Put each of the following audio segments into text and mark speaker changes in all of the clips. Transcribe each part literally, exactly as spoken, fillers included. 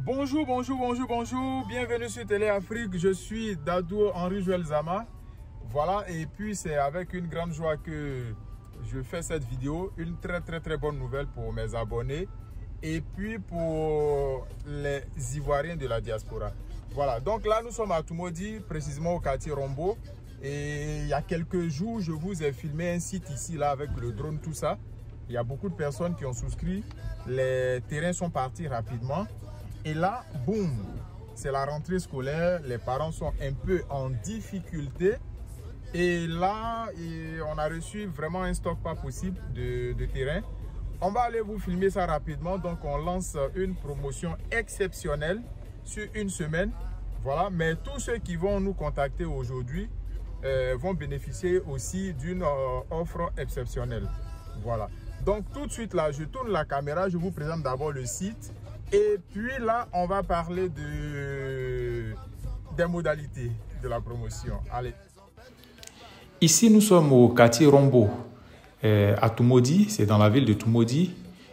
Speaker 1: Bonjour, bonjour, bonjour, bonjour. Bienvenue sur Télé Afrique. Je suis Dadou Henri Joël Zama. Voilà, et puis c'est avec une grande joie que je fais cette vidéo. Une très très très bonne nouvelle pour mes abonnés et puis pour les Ivoiriens de la diaspora. Voilà, donc là nous sommes à Toumoudi, précisément au quartier Rombo. Et il y a quelques jours, je vous ai filmé un site ici là avec le drone, tout ça. Il y a beaucoup de personnes qui ont souscrit. Les terrains sont partis rapidement. Et là, boum, c'est la rentrée scolaire. Les parents sont un peu en difficulté. Et là, et on a reçu vraiment un stock pas possible de, de terrain. On va aller vous filmer ça rapidement. Donc, on lance une promotion exceptionnelle sur une semaine. Voilà, mais tous ceux qui vont nous contacter aujourd'hui euh, vont bénéficier aussi d'une euh, offre exceptionnelle. Voilà. Donc, tout de suite là, je tourne la caméra. Je vous présente d'abord le site. Et puis là, on va parler de, des modalités de la promotion. Allez.
Speaker 2: Ici, nous sommes au quartier Rombo, euh, à Toumoudi, c'est dans la ville de Toumoudi.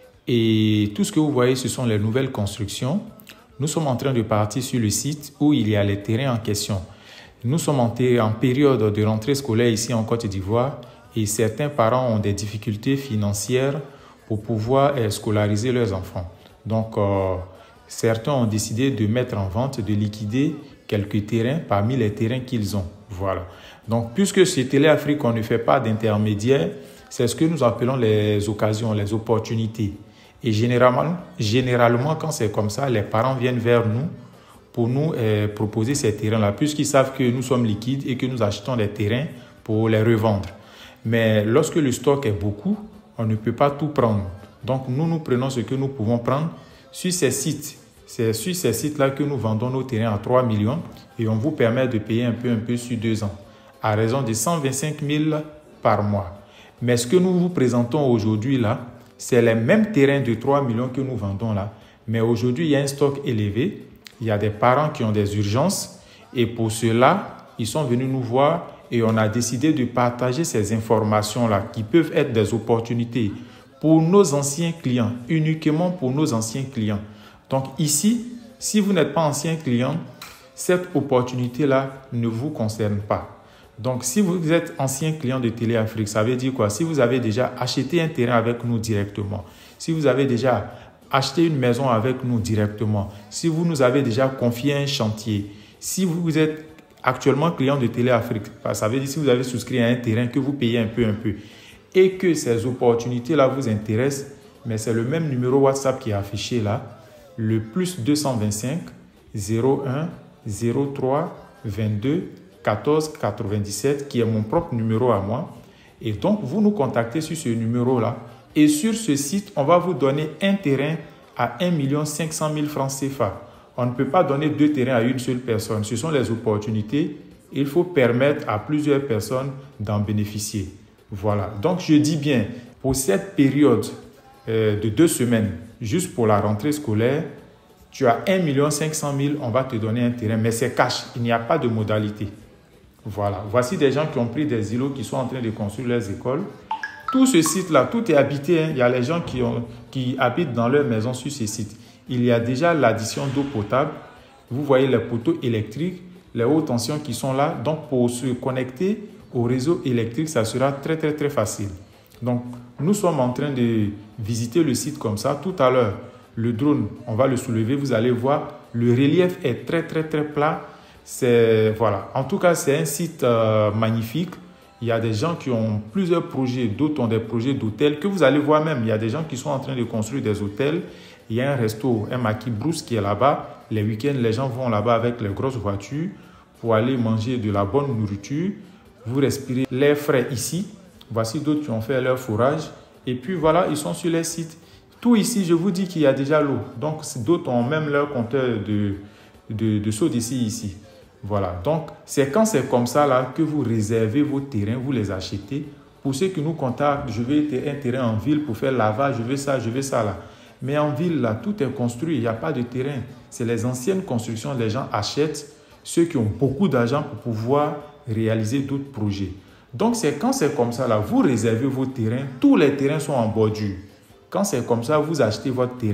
Speaker 2: Et tout ce que vous voyez, ce sont les nouvelles constructions. Nous sommes en train de partir sur le site où il y a les terrains en question. Nous sommes en, en période de rentrée scolaire ici en Côte d'Ivoire et certains parents ont des difficultés financières pour pouvoir euh, scolariser leurs enfants. Donc, euh, certains ont décidé de mettre en vente, de liquider quelques terrains parmi les terrains qu'ils ont. Voilà. Donc, puisque chez Télé Afrique, on ne fait pas d'intermédiaire, c'est ce que nous appelons les occasions, les opportunités. Et généralement, généralement quand c'est comme ça, les parents viennent vers nous pour nous euh, proposer ces terrains-là, puisqu'ils savent que nous sommes liquides et que nous achetons des terrains pour les revendre. Mais lorsque le stock est beaucoup, on ne peut pas tout prendre. Donc, nous, nous prenons ce que nous pouvons prendre sur ces sites. C'est sur ces sites-là que nous vendons nos terrains à trois millions et on vous permet de payer un peu, un peu sur deux ans, à raison de cent vingt-cinq mille par mois. Mais ce que nous vous présentons aujourd'hui là, c'est les mêmes terrains de trois millions que nous vendons là. Mais aujourd'hui, il y a un stock élevé. Il y a des parents qui ont des urgences et pour cela, ils sont venus nous voir et on a décidé de partager ces informations-là qui peuvent être des opportunités pour nos anciens clients, uniquement pour nos anciens clients. Donc ici, si vous n'êtes pas ancien client, cette opportunité-là ne vous concerne pas. Donc si vous êtes ancien client de Télé Afrique, ça veut dire quoi? Si vous avez déjà acheté un terrain avec nous directement, si vous avez déjà acheté une maison avec nous directement, si vous nous avez déjà confié un chantier, si vous êtes actuellement client de Télé Afrique, ça veut dire si vous avez souscrit à un terrain que vous payez un peu, un peu, et que ces opportunités-là vous intéressent, mais c'est le même numéro WhatsApp qui est affiché là, le plus deux cent vingt-cinq zéro un zéro trois vingt-deux quatorze quatre-vingt-dix-sept qui est mon propre numéro à moi. Et donc, vous nous contactez sur ce numéro-là et sur ce site, on va vous donner un terrain à un million cinq cent mille francs C F A. On ne peut pas donner deux terrains à une seule personne. Ce sont les opportunités. Il faut permettre à plusieurs personnes d'en bénéficier. Voilà, donc je dis bien, pour cette période euh, de deux semaines, juste pour la rentrée scolaire, tu as un million cinq cent mille, on va te donner un terrain, mais c'est cash, il n'y a pas de modalité. Voilà, voici des gens qui ont pris des îlots, qui sont en train de construire leurs écoles. Tout ce site-là, tout est habité, hein. Il y a les gens qui, ont, qui habitent dans leur maison sur ce site. Il y a déjà l'addition d'eau potable, vous voyez les poteaux électriques, les hautes tensions qui sont là, donc pour se connecter au réseau électrique, ça sera très très très facile. Donc, nous sommes en train de visiter le site comme ça. Tout à l'heure, le drone, on va le soulever. Vous allez voir, le relief est très très très plat. C'est voilà. En tout cas, c'est un site euh, magnifique. Il y a des gens qui ont plusieurs projets, d'autres ont des projets d'hôtels que vous allez voir même. Il y a des gens qui sont en train de construire des hôtels. Il y a un resto, un Maki Brousse qui est là-bas. Les week-ends, les gens vont là-bas avec les grosses voitures pour aller manger de la bonne nourriture. Vous respirez l'air frais ici. Voici d'autres qui ont fait leur fourrage. Et puis voilà, ils sont sur les sites. Tout ici, je vous dis qu'il y a déjà l'eau. Donc, d'autres ont même leur compteur de, de, de seau d'ici ici. Voilà. Donc, c'est quand c'est comme ça là que vous réservez vos terrains, vous les achetez. Pour ceux qui nous contactent, je veux un terrain en ville pour faire lavage, je veux ça, je veux ça là. Mais en ville, là, tout est construit. Il n'y a pas de terrain. C'est les anciennes constructions. Les gens achètent. Ceux qui ont beaucoup d'argent pour pouvoir réaliser d'autres projets. Donc, c'est quand c'est comme ça, là, vous réservez vos terrains. Tous les terrains sont en bordure. Quand c'est comme ça, vous achetez votre terrain.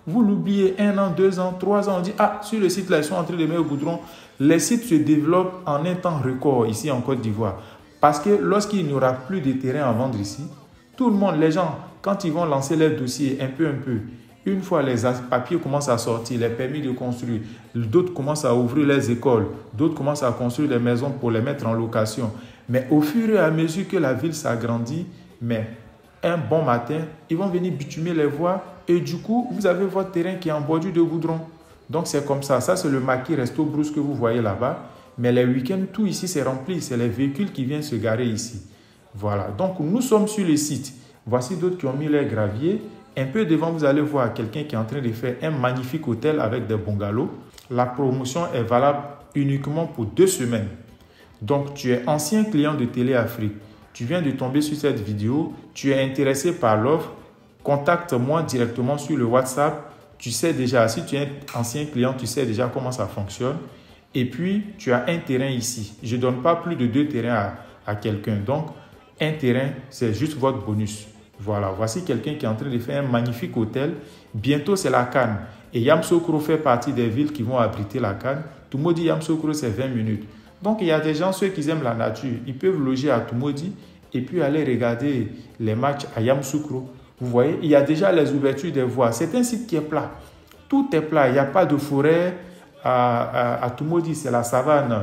Speaker 2: Vous l'oubliez un an, deux ans, trois ans, on dit « Ah, sur le site là, ils sont en train de mettre au goudron. » Les sites se développent en un temps record ici en Côte d'Ivoire. Parce que lorsqu'il n'y aura plus de terrain à vendre ici, tout le monde, les gens, quand ils vont lancer leurs dossiers un peu, un peu, une fois les papiers commencent à sortir, les permis de construire, d'autres commencent à ouvrir les écoles, d'autres commencent à construire des maisons pour les mettre en location. Mais au fur et à mesure que la ville s'agrandit, mais un bon matin, ils vont venir bitumer les voies et du coup, vous avez votre terrain qui est en bordure de goudron. Donc, c'est comme ça. Ça, c'est le maquis Resto Brousse que vous voyez là-bas. Mais les week-ends, tout ici, c'est rempli. C'est les véhicules qui viennent se garer ici. Voilà. Donc, nous sommes sur le site. Voici d'autres qui ont mis leurs graviers. Un peu devant, vous allez voir quelqu'un qui est en train de faire un magnifique hôtel avec des bungalows. La promotion est valable uniquement pour deux semaines. Donc, tu es ancien client de Télé Afrique. Tu viens de tomber sur cette vidéo. Tu es intéressé par l'offre. Contacte-moi directement sur le WhatsApp. Tu sais déjà, si tu es ancien client, tu sais déjà comment ça fonctionne. Et puis, tu as un terrain ici. Je ne donne pas plus de deux terrains à, à quelqu'un. Donc, un terrain, c'est juste votre bonus. Voilà, voici quelqu'un qui est en train de faire un magnifique hôtel. Bientôt, c'est la Cannes. Et Yamoussoukro fait partie des villes qui vont abriter la Cannes. Tumodi, Yamoussoukro, c'est vingt minutes. Donc, il y a des gens, ceux qui aiment la nature, ils peuvent loger à Tumodi et puis aller regarder les matchs à Yamoussoukro. Vous voyez, il y a déjà les ouvertures des voies. C'est un site qui est plat. Tout est plat. Il n'y a pas de forêt. À, à, à Tumodi, c'est la savane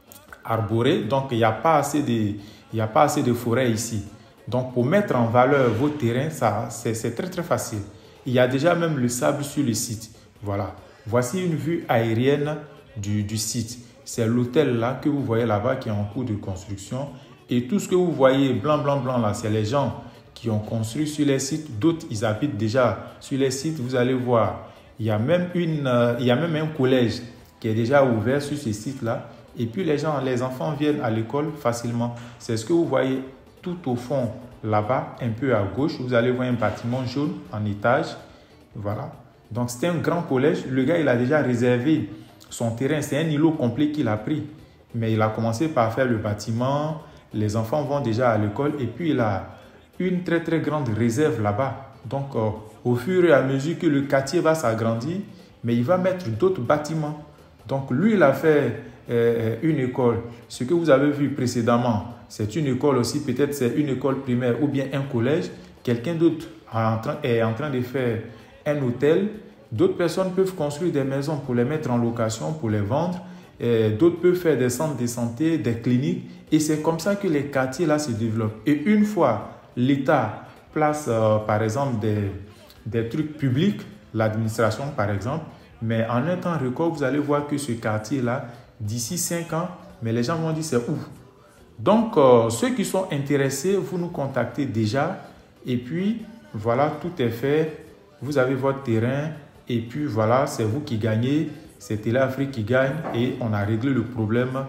Speaker 2: arborée. Donc, il n'y a pas assez de, il n'y a pas assez de forêt ici. Donc, pour mettre en valeur vos terrains, ça, c'est très, très facile. Il y a déjà même le sable sur le site. Voilà. Voici une vue aérienne du, du site. C'est l'hôtel là que vous voyez là-bas qui est en cours de construction. Et tout ce que vous voyez blanc, blanc, blanc là, c'est les gens qui ont construit sur les sites. D'autres, ils habitent déjà sur les sites. Vous allez voir, il y a même, une, euh, il y a même un collège qui est déjà ouvert sur ce site-là. Et puis, les gens, les enfants viennent à l'école facilement. C'est ce que vous voyez tout au fond, là-bas, un peu à gauche. Vous allez voir un bâtiment jaune en étage. Voilà. Donc, c'était un grand collège. Le gars, il a déjà réservé son terrain. C'est un îlot complet qu'il a pris. Mais il a commencé par faire le bâtiment. Les enfants vont déjà à l'école. Et puis, il a une très très grande réserve là-bas. Donc, euh, au fur et à mesure que le quartier va s'agrandir, mais il va mettre d'autres bâtiments. Donc, lui, il a fait euh, une école. Ce que vous avez vu précédemment, c'est une école aussi, peut-être c'est une école primaire ou bien un collège. Quelqu'un d'autre est en train de faire un hôtel. D'autres personnes peuvent construire des maisons pour les mettre en location, pour les vendre. D'autres peuvent faire des centres de santé, des cliniques. Et c'est comme ça que les quartiers là se développent. Et une fois l'État place, euh, par exemple, des, des trucs publics, l'administration, par exemple, mais en un temps record, vous allez voir que ce quartier-là, d'ici cinq ans, mais les gens vont dire c'est où? Donc, euh, ceux qui sont intéressés, vous nous contactez déjà. Et puis, voilà, tout est fait. Vous avez votre terrain. Et puis, voilà, c'est vous qui gagnez. C'est Télé Afrique qui gagne. Et on a réglé le problème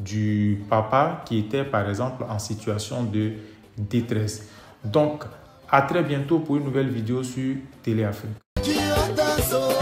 Speaker 2: du papa qui était, par exemple, en situation de détresse. Donc, à très bientôt pour une nouvelle vidéo sur Télé Afrique.